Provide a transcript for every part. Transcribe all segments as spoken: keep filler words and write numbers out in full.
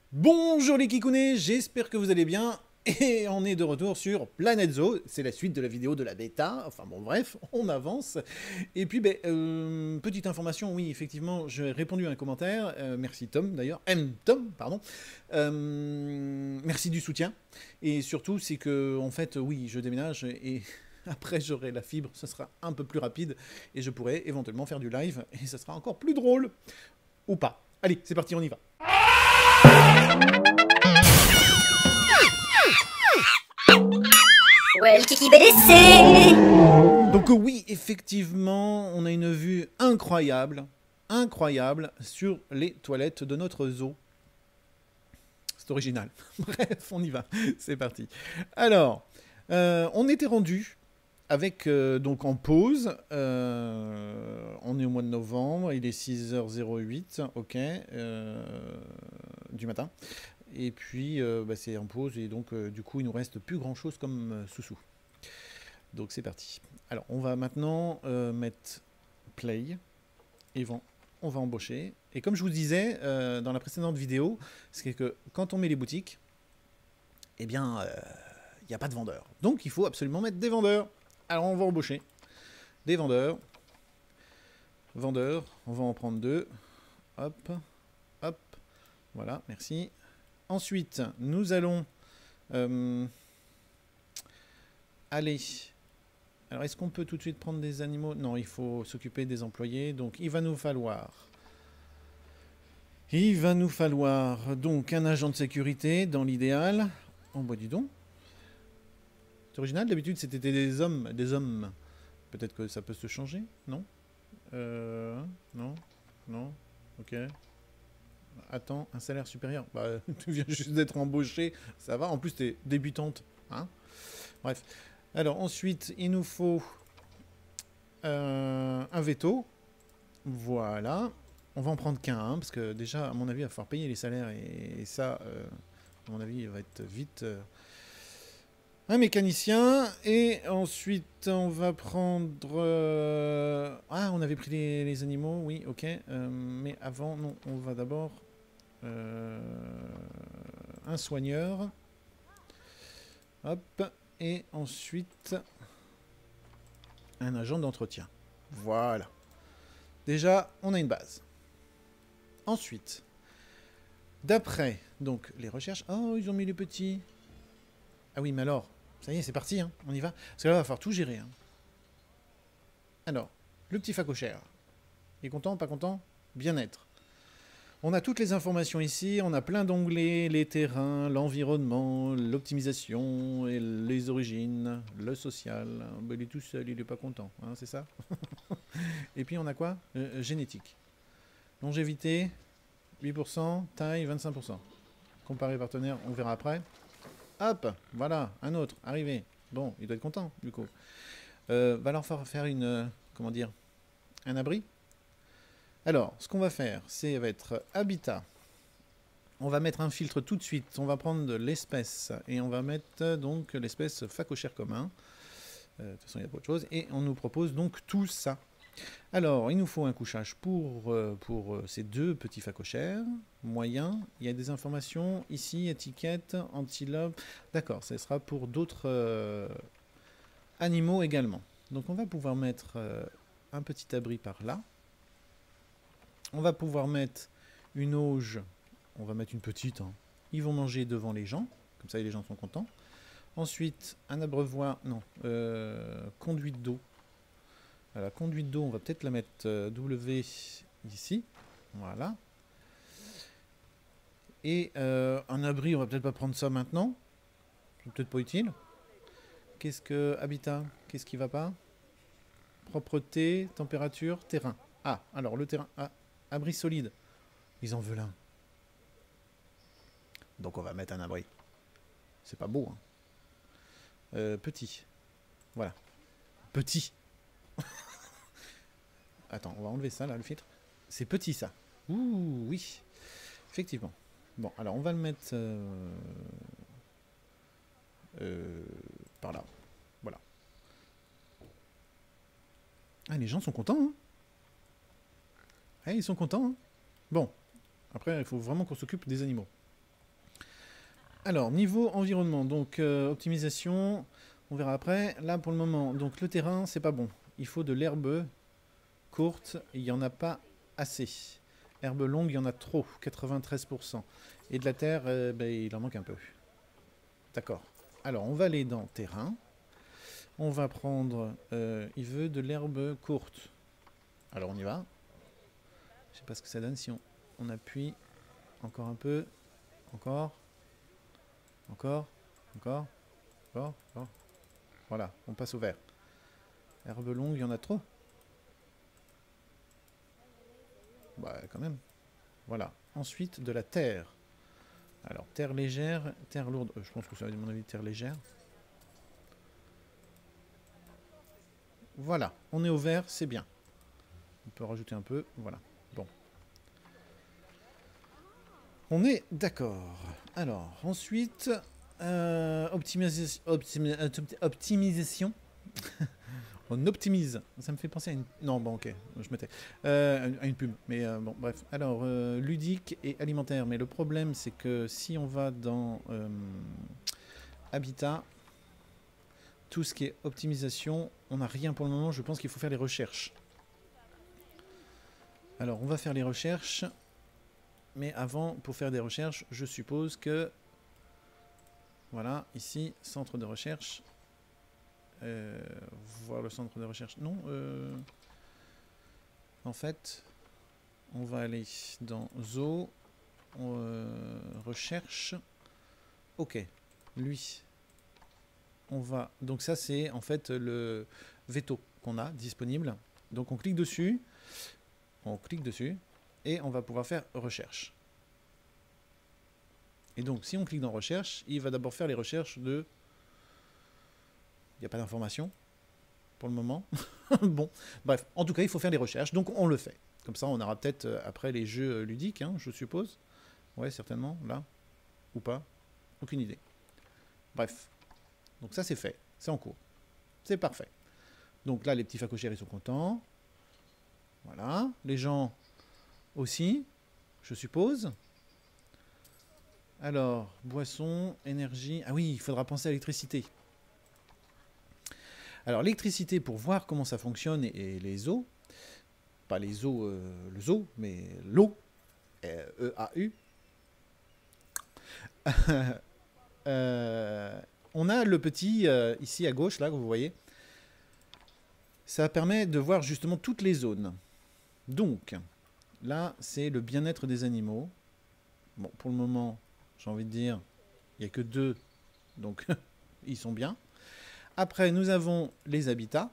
Bonjour les Kikounés, j'espère que vous allez bien. Et on est de retour sur Planet Zoo. C'est la suite de la vidéo de la bêta. Enfin bon, bref, on avance. Et puis, ben, euh, petite information, oui, effectivement, j'ai répondu à un commentaire. Euh, merci Tom, d'ailleurs. M. Tom, pardon. Euh, merci du soutien. Et surtout, c'est que, en fait, oui, je déménage et après j'aurai la fibre. Ce sera un peu plus rapide et je pourrai éventuellement faire du live. Et ça sera encore plus drôle. Ou pas. Allez, c'est parti, on y va. Ouais, le kiki B D C. Donc oui, effectivement, on a une vue incroyable, incroyable sur les toilettes de notre zoo. C'est original. Bref, on y va. C'est parti. Alors, euh, on était rendu avec, euh, donc en pause, euh, on est au mois de novembre, il est six heures zéro huit, ok, euh, du matin. Et puis, euh, bah, c'est en pause, et donc, euh, du coup, il nous reste plus grand-chose comme euh, sous-sous. Donc, c'est parti. Alors, on va maintenant euh, mettre play, et vont, on va embaucher. Et comme je vous disais euh, dans la précédente vidéo, c'est que quand on met les boutiques, eh bien, il euh, n'y a pas de vendeurs. Donc, il faut absolument mettre des vendeurs. Alors, on va embaucher des vendeurs. Vendeurs, on va en prendre deux. Hop, hop, voilà, merci. Ensuite, nous allons euh, aller... Alors, est-ce qu'on peut tout de suite prendre des animaux? Non, il faut s'occuper des employés. Donc, il va nous falloir... Il va nous falloir donc un agent de sécurité dans l'idéal. Oh, bah dis donc. C'est original, d'habitude c'était des hommes. Des hommes. Peut-être que ça peut se changer, non? Euh... Non? Non? Ok. Attends, un salaire supérieur. Bah, tu viens juste d'être embauché, ça va. En plus, t'es débutante, hein. Bref. Alors, ensuite, il nous faut euh, un veto. Voilà. On va en prendre qu'un, hein, parce que déjà, à mon avis, il va falloir payer les salaires. Et, et ça, euh, à mon avis, il va être vite... Euh, un mécanicien. Et ensuite, on va prendre... Euh... Ah, on avait pris les, les animaux, oui, ok. Euh, mais avant, non, on va d'abord... Euh, un soigneur. Hop. Et ensuite, un agent d'entretien. Voilà. Déjà, on a une base. Ensuite, d'après, donc, les recherches... Oh, ils ont mis les petits. Ah oui, mais alors, ça y est, c'est parti, hein, on y va. Parce que là, il va falloir tout gérer. Hein. Alors, le petit facochère. Il est content, pas content? Bien-être. On a toutes les informations ici, on a plein d'onglets, les terrains, l'environnement, l'optimisation, et les origines, le social. Ben, il est tout seul, il est pas content, hein, c'est ça? Et puis on a quoi? euh, Génétique. Longévité, huit pour cent, taille, vingt-cinq pour cent. Comparé partenaire, on verra après. Hop, voilà, un autre, arrivé. Bon, il doit être content, du coup. Euh, va alors falloir faire une... Euh, comment dire? Un abri? Alors, ce qu'on va faire, c'est va être habitat. On va mettre un filtre tout de suite. On va prendre l'espèce et on va mettre donc l'espèce facochère commun. Euh, de toute façon, il n'y a pas autre chose. Et on nous propose donc tout ça. Alors, il nous faut un couchage pour, euh, pour ces deux petits facochères. Moyen. Il y a des informations ici, étiquette, antilope. D'accord, ce sera pour d'autres euh, animaux également. Donc, on va pouvoir mettre euh, un petit abri par là. On va pouvoir mettre une auge. On va mettre une petite. Hein. Ils vont manger devant les gens. Comme ça, les gens sont contents. Ensuite, un abreuvoir. Non. Euh, conduite d'eau. La conduite d'eau, on va peut-être la mettre euh, W ici. Voilà. Et euh, un abri, on va peut-être pas prendre ça maintenant. C'est peut-être pas utile. Qu'est-ce que... Habitat. Qu'est-ce qui va pas? Propreté, température, terrain. Ah, alors le terrain... Ah, abri solide. Ils en veulent un. Donc on va mettre un abri. C'est pas beau, hein. Euh, petit. Voilà. Petit. Attends, on va enlever ça, là, le filtre. C'est petit, ça. Ouh, oui. Effectivement. Bon, alors on va le mettre... Euh, euh, par là. Voilà. Ah, les gens sont contents, hein. Ah, ils sont contents, hein. Bon. Après, il faut vraiment qu'on s'occupe des animaux. Alors, niveau environnement, donc euh, optimisation, on verra après. Là, pour le moment, donc le terrain, c'est pas bon. Il faut de l'herbe courte, il n'y en a pas assez. Herbe longue, il y en a trop, quatre-vingt-treize pour cent. Et de la terre, euh, ben, il en manque un peu. D'accord. Alors, on va aller dans terrain. On va prendre... Euh, il veut de l'herbe courte. Alors, on y va. Je sais pas ce que ça donne si on, on appuie encore un peu. Encore. Encore. Encore. Encore. Encore. Voilà, on passe au vert. Herbe longue, il y en a trop. Bah, quand même. Voilà. Ensuite, de la terre. Alors, terre légère, terre lourde. Euh, je pense que ça va être, à mon avis, terre légère. Voilà, on est au vert, c'est bien. On peut rajouter un peu, voilà. Bon. On est d'accord. Alors, ensuite, euh, optimisa optimi optimisation. On optimise. Ça me fait penser à une... Non, bon, ok, je mettais. Euh, à une pub, mais euh, bon, bref. Alors, euh, ludique et alimentaire. Mais le problème, c'est que si on va dans euh, Habitat, tout ce qui est optimisation, on n'a rien pour le moment. Je pense qu'il faut faire les recherches. Alors, on va faire les recherches. Mais avant, pour faire des recherches, je suppose que... Voilà, ici, centre de recherche. Euh, voir le centre de recherche. Non, euh, en fait, on va aller dans Zoo, euh, recherche. Ok, lui. On va. Donc ça, c'est en fait le veto qu'on a disponible. Donc on clique dessus, on clique dessus, et on va pouvoir faire recherche. Et donc, si on clique dans recherche, il va d'abord faire les recherches de... Il n'y a pas d'information pour le moment. Bon, bref, en tout cas, il faut faire les recherches, donc on le fait. Comme ça, on aura peut-être euh, après les jeux ludiques, hein, je suppose. Ouais, certainement, là. Ou pas. Aucune idée. Bref. Donc ça, c'est fait. C'est en cours. C'est parfait. Donc là, les petits facochères, ils sont contents. Voilà. Les gens aussi, je suppose. Alors, boisson, énergie... Ah oui, il faudra penser à l'électricité. Alors, l'électricité, pour voir comment ça fonctionne, et, et les eaux, pas les eaux, euh, le zoo, mais l'eau, E A U, euh, on a le petit, euh, ici à gauche, là, que vous voyez, ça permet de voir justement toutes les zones. Donc, là, c'est le bien-être des animaux. Bon, pour le moment, j'ai envie de dire, il n'y a que deux, donc ils sont bien. Après, nous avons les habitats.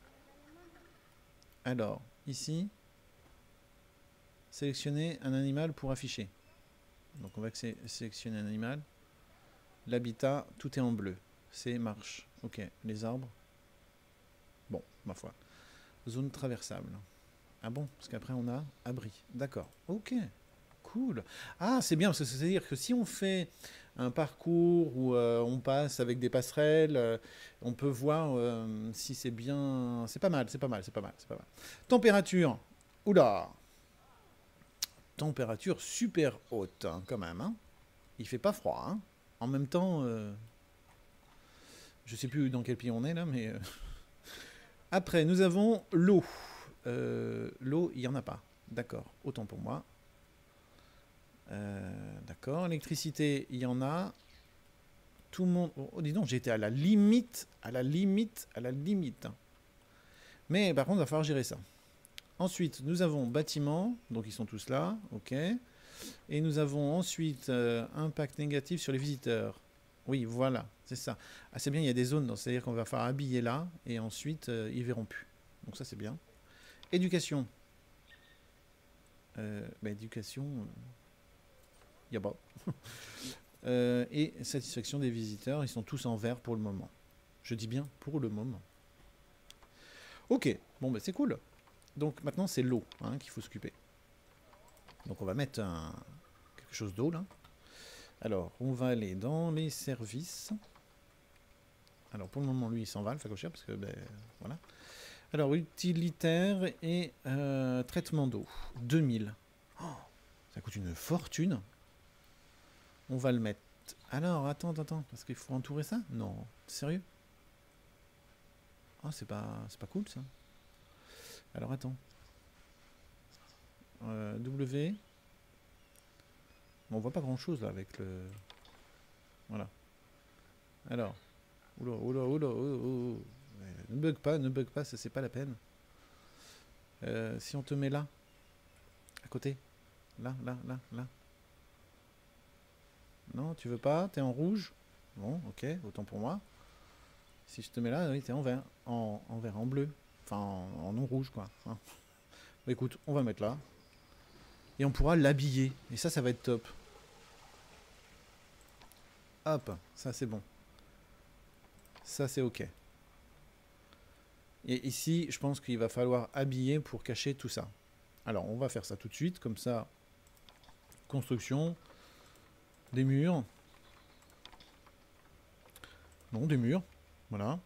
Alors, ici, sélectionner un animal pour afficher. Donc, on va sélectionner un animal. L'habitat, tout est en bleu. C'est marche. Ok, les arbres. Bon, ma foi. Zone traversable. Ah bon, parce qu'après, on a abri. D'accord. Ok, cool. Ah, c'est bien, parce que c'est-à-dire que si on fait un parcours où euh, on passe avec des passerelles, euh, on peut voir euh, si c'est bien... C'est pas mal, c'est pas mal, c'est pas mal, c'est pas mal. Température. Oula. Température super haute, hein, quand même. Hein. Il fait pas froid. Hein. En même temps, euh, je sais plus dans quel pays on est là, mais... Euh... Après, nous avons l'eau. Euh, l'eau, il n'y en a pas. D'accord, autant pour moi. Euh, D'accord, électricité, il y en a. Tout le monde... Oh, dis donc, j'ai été à la limite, à la limite, à la limite. Mais par contre, il va falloir gérer ça. Ensuite, nous avons bâtiments, donc ils sont tous là, ok. Et nous avons ensuite euh, impact négatif sur les visiteurs. Oui, voilà, c'est ça. Ah, c'est bien, il y a des zones, c'est-à-dire qu'on va falloir habiller là, et ensuite, euh, ils verront plus. Donc ça, c'est bien. Éducation. Euh, bah, éducation... Euh... Il y a pas. euh, et satisfaction des visiteurs, ils sont tous en vert pour le moment. Je dis bien pour le moment. Ok, bon bah c'est cool. Donc maintenant c'est l'eau hein, qu'il faut s'occuper. Donc on va mettre un, quelque chose d'eau là. Alors on va aller dans les services. Alors pour le moment lui il s'en va le facochère parce que ben voilà. Alors utilitaire et euh, traitement d'eau. deux mille. Oh, ça coûte une fortune. On va le mettre Alors, attends, attends, attends. Parce qu'il faut entourer ça? Non. Sérieux? Ah, c'est pas, c'est pas cool, ça. Alors, attends. Euh, W. Bon, on voit pas grand-chose, là, avec le... Voilà. Alors. Oula, oula, oula, oula, oula. Ne bug pas, ne bug pas, ça, c'est pas la peine. Euh, si on te met là. À côté. Là, là, là, là. Non, tu veux pas? T'es en rouge? Bon, ok, autant pour moi. Si je te mets là, oui, t'es en vert. En, en vert, en bleu. Enfin, en, en non rouge, quoi. Hein. Bah, écoute, on va mettre là. Et on pourra l'habiller. Et ça, ça va être top. Hop, ça c'est bon. Ça c'est ok. Et ici, je pense qu'il va falloir habiller pour cacher tout ça. Alors, on va faire ça tout de suite, comme ça. Construction. Des murs. Non, des murs. Voilà.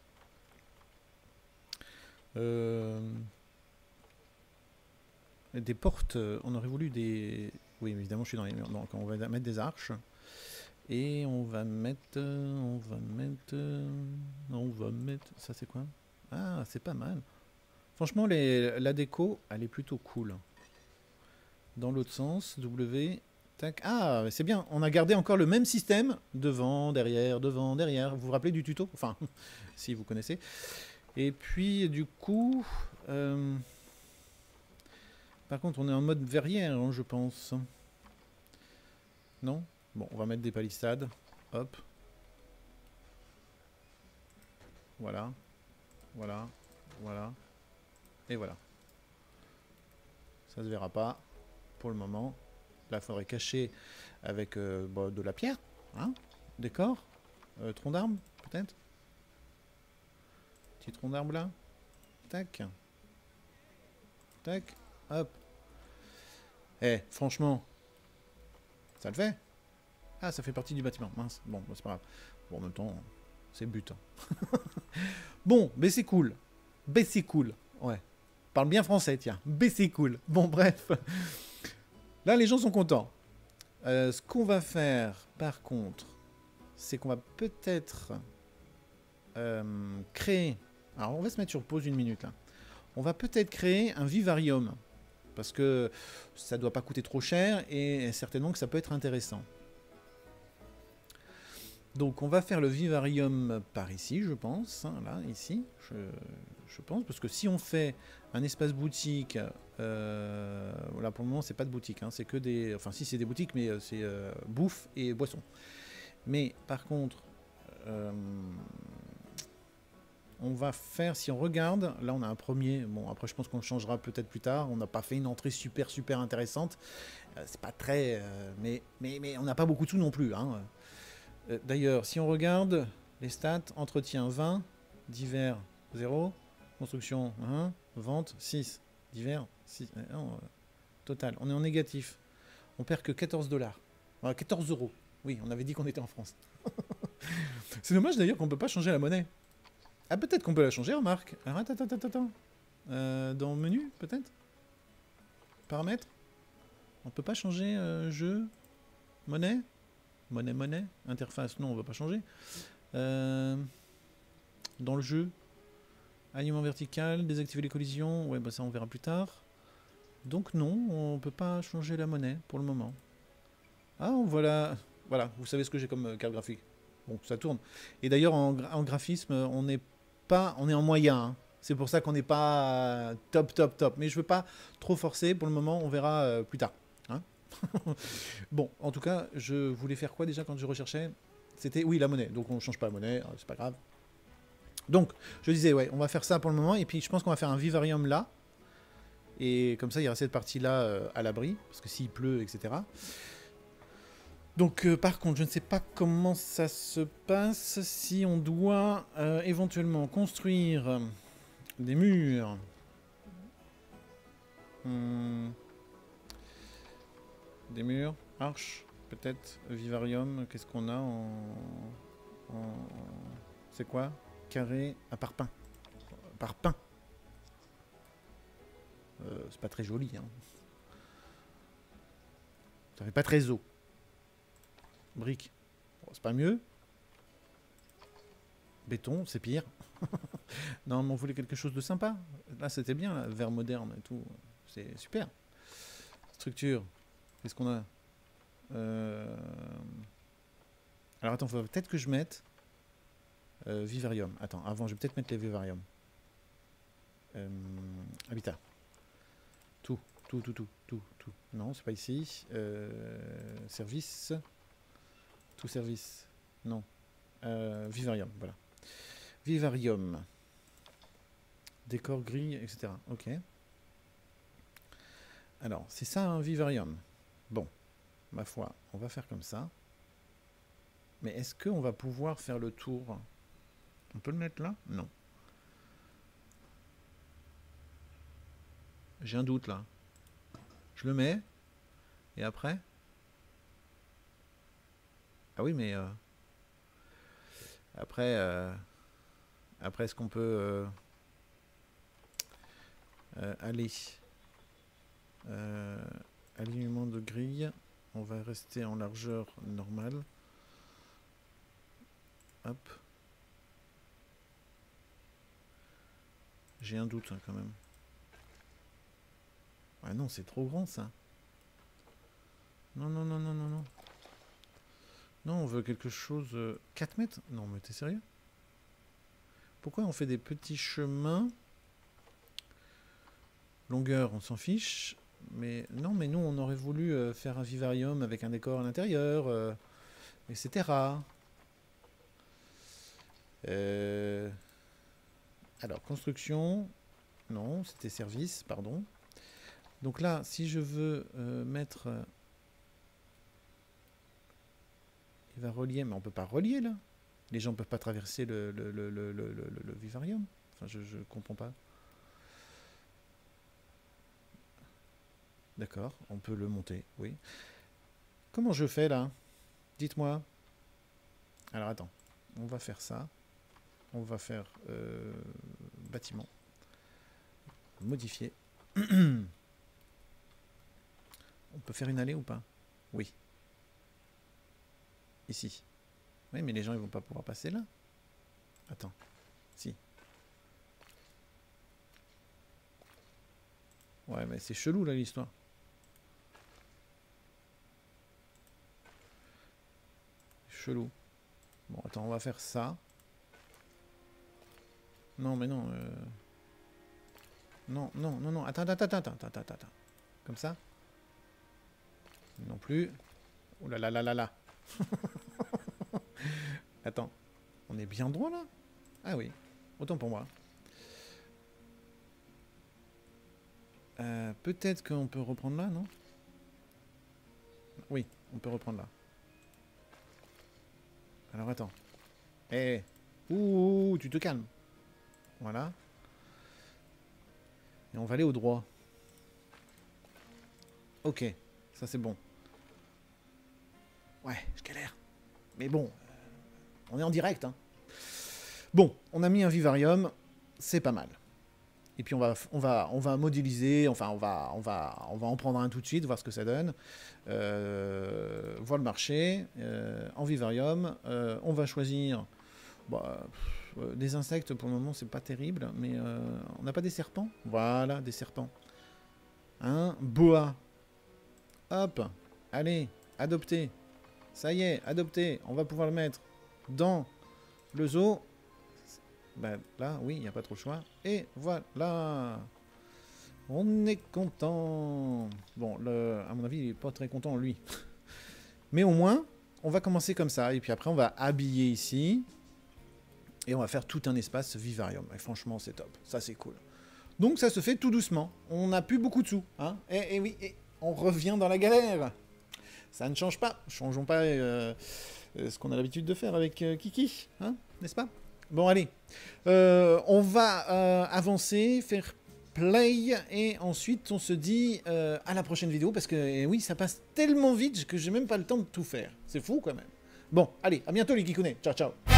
Euh... Des portes. On aurait voulu des... Oui, évidemment, je suis dans les murs. Donc, on va mettre des arches. Et on va mettre... On va mettre... On va mettre... Ça, c'est quoi? Ah, c'est pas mal. Franchement, les... la déco, elle est plutôt cool. Dans l'autre sens, W... Tac. Ah, c'est bien. On a gardé encore le même système. Devant, derrière, devant, derrière. Vous vous rappelez du tuto? Enfin, si vous connaissez. Et puis, du coup... Euh... Par contre, on est en mode verrière, hein, je pense. Non? Bon, on va mettre des palissades. Hop. Voilà. Voilà. Voilà. Et voilà. Ça se verra pas pour le moment. Là, il faudrait cacher avec euh, bah, de la pierre. Hein? Décor. Euh, tronc d'arbre, peut-être. Petit tronc d'arbre là. Tac. Tac. Hop. Eh, franchement. Ça le fait? Ah, ça fait partie du bâtiment. Mince. Bon, bah, c'est pas grave. Bon, en même temps, c'est le but. Bon, mais c'est cool. Mais c'est cool. Ouais. Parle bien français, tiens. Mais c'est cool. Bon, bref. Là, les gens sont contents. Euh, ce qu'on va faire, par contre, c'est qu'on va peut-être euh, créer... Alors, on va se mettre sur pause une minute, là. On va peut-être créer un vivarium. Parce que ça ne doit pas coûter trop cher et certainement que ça peut être intéressant. Donc, on va faire le vivarium par ici, je pense. Hein, là, ici, je, je pense. Parce que si on fait un espace boutique... Euh, voilà, pour le moment, c'est pas de boutique. Hein, c'est que des... Enfin, si, c'est des boutiques, mais euh, c'est euh, bouffe et boisson. Mais, par contre... Euh, on va faire, si on regarde, là on a un premier, bon après je pense qu'on changera peut-être plus tard, on n'a pas fait une entrée super super intéressante, euh, c'est pas très, euh, mais, mais, mais on n'a pas beaucoup de sous non plus. Hein. Euh, D'ailleurs, si on regarde les stats, entretien vingt, divers zéro, construction un, vente six, divers six, euh, non, euh, total, on est en négatif, on perd que quatorze dollars, euh, quatorze euros, oui on avait dit qu'on était en France. C'est dommage d'ailleurs qu'on ne peut pas changer la monnaie. Ah, peut-être qu'on peut la changer, remarque. Alors, attends, attends, attends, attends. Euh, dans menu, peut-être? Paramètres? On peut pas changer euh, jeu? Monnaie? Monnaie, monnaie? Interface, non, on va pas changer. Euh, dans le jeu? Alignement vertical, désactiver les collisions. Ouais, bah ça, on verra plus tard. Donc, non, on peut pas changer la monnaie pour le moment. Ah, voilà. Voilà, vous savez ce que j'ai comme euh, carte graphique. Bon, ça tourne. Et d'ailleurs, en, gra en graphisme, on est pas, on est en moyen. Hein. C'est pour ça qu'on n'est pas top, top, top. Mais je veux pas trop forcer. Pour le moment, on verra euh, plus tard. Hein. Bon, en tout cas, je voulais faire quoi déjà quand je recherchais? C'était, oui, la monnaie. Donc, on change pas la monnaie. C'est pas grave. Donc, je disais, ouais, on va faire ça pour le moment. Et puis, je pense qu'on va faire un vivarium là. Et comme ça, il y aura cette partie-là euh, à l'abri. Parce que s'il pleut, et cetera. Donc, euh, par contre, je ne sais pas comment ça se passe, si on doit euh, éventuellement construire des murs. Hum, des murs, arches, peut-être, vivarium, qu'est-ce qu'on a en... en c'est quoi? Carré à parpaing. Parpaing. Euh, c'est pas très joli, hein. Ça fait pas très eau. Briques. Bon, c'est pas mieux. Béton, c'est pire. Non, mais on voulait quelque chose de sympa. Là, c'était bien, là, vert moderne et tout. C'est super. Structure. Qu'est-ce qu'on a euh... Alors, attends, il faut peut-être que je mette... Euh, vivarium. Attends, avant, je vais peut-être mettre les vivariums. Euh... Habitat. Tout, tout, tout, tout, tout, tout. Non, c'est pas ici. Euh... Service. Tout service. Non. Euh... Vivarium, voilà. Vivarium. Décor, grille, et cetera. Ok. Alors, c'est ça un vivarium. Bon, ma foi, on va faire comme ça. Mais est-ce qu'on va pouvoir faire le tour? On peut le mettre là? Non. J'ai un doute là. Je le mets. Et après? Ah oui, mais... Euh, après... Euh, après, est-ce qu'on peut... Euh, euh, aller... Euh, alignement de grille. On va rester en largeur normale. Hop. J'ai un doute hein, quand même. Ah non, c'est trop grand ça. Non, non, non, non, non, non. Non, on veut quelque chose... Euh, quatre mètres? Non, mais t'es sérieux? Pourquoi on fait des petits chemins? Longueur, on s'en fiche. Mais non, mais nous, on aurait voulu euh, faire un vivarium avec un décor à l'intérieur, euh, et cetera. Euh... Alors, construction. Non, c'était service, pardon. Donc là, si je veux euh, mettre... Euh, il va relier, mais on peut pas relier, là. Les gens ne peuvent pas traverser le, le, le, le, le, le, le vivarium. Enfin, je ne comprends pas. D'accord, on peut le monter, oui. Comment je fais, là? Dites-moi. Alors, attends. On va faire ça. On va faire euh, bâtiment. Modifier. On peut faire une allée ou pas? Oui. Ici. Oui, mais les gens ils vont pas pouvoir passer là. Attends. Si. Ouais, mais c'est chelou là l'histoire. Chelou. Bon, attends, on va faire ça. Non, mais non. Euh... Non, non, non, non. Attends, attends, attends, attends, attends, attends, attends. Comme ça. Non plus. Oh là là là là là. Attends. On est bien droit là? Ah oui. Autant pour moi. Euh, Peut-être qu'on peut reprendre là, non? Oui, on peut reprendre là. Alors attends. Eh. Ouh, tu te calmes. Voilà. Et on va aller au droit. Ok. Ça c'est bon. Ouais, je galère. Mais bon, euh, on est en direct. Hein. Bon, on a mis un vivarium. C'est pas mal. Et puis on va, on va, on va modéliser. Enfin, on va, on va, on va en prendre un tout de suite, voir ce que ça donne. Euh, voir le marché euh, en vivarium. Euh, on va choisir. Bah, pff, euh, des insectes pour le moment, c'est pas terrible, mais euh, on n'a pas des serpents? Voilà, des serpents. Un boa. Hop, allez, adopté. Ça y est, adopté. On va pouvoir le mettre dans le zoo. Ben, là, oui, il n'y a pas trop le choix. Et voilà. On est content. Bon, le, à mon avis, il n'est pas très content, lui. Mais au moins, on va commencer comme ça. Et puis après, on va habiller ici. Et on va faire tout un espace vivarium. Et franchement, c'est top. Ça, c'est cool. Donc, ça se fait tout doucement. On n'a plus beaucoup de sous. Hein. Et, et oui, et on revient dans la galère. Ça ne change pas. Changeons pas euh, ce qu'on a l'habitude de faire avec euh, Kiki. Hein, n'est-ce pas? Bon, allez. Euh, on va euh, avancer, faire play. Et ensuite, on se dit euh, à la prochaine vidéo. Parce que, eh oui, ça passe tellement vite que j'ai même pas le temps de tout faire. C'est fou, quand même. Bon, allez. À bientôt, les Kikounets. Ciao, ciao.